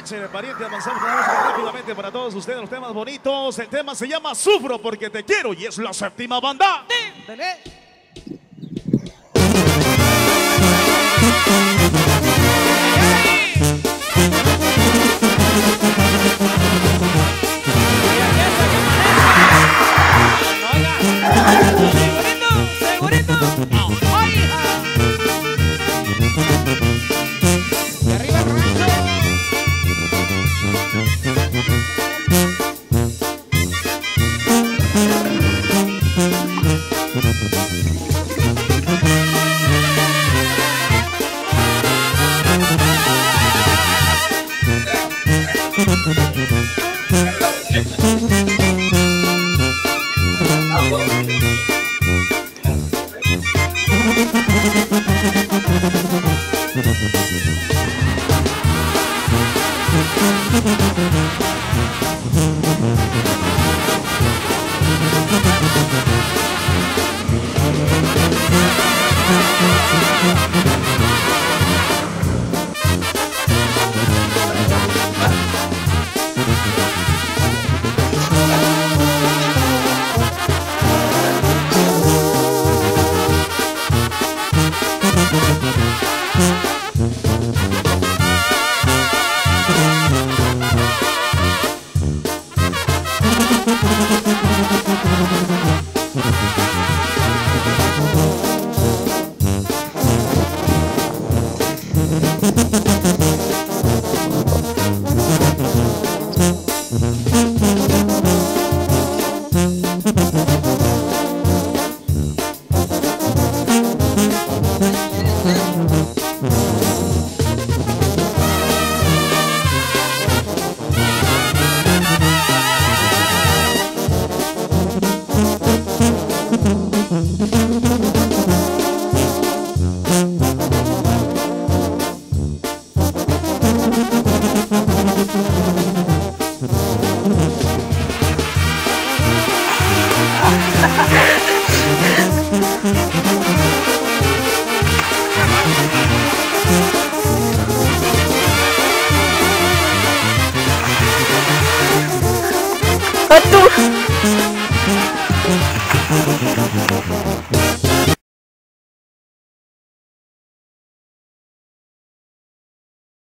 Échale, pariente, avanzamos con la música rápidamente para todos ustedes, los temas bonitos. El tema se llama Sufro porque te quiero y es la séptima banda. Dale. Segurito. De arriba el rancho.